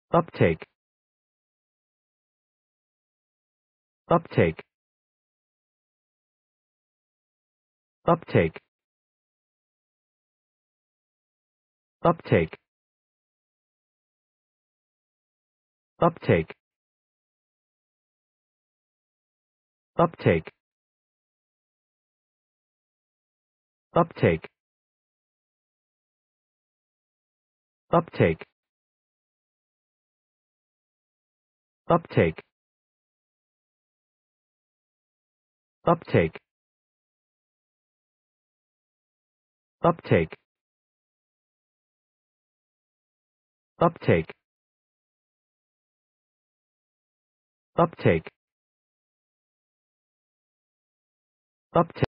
Uptake. Uptake. Uptake. Uptake. Uptake. Uptake. Uptake. Uptake. Uptake. Uptake. Uptake. Uptake. Uptake. Uptake.